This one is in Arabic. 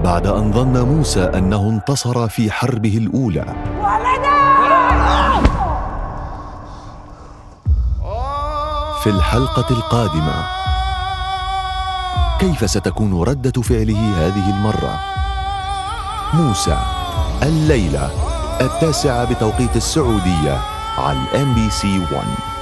بعد أن ظن موسى أنه انتصر في حربه الأولى. في الحلقة القادمة، كيف ستكون ردة فعله هذه المرة؟ موسى، الليلة 9:00 بتوقيت السعودية على MBC 1.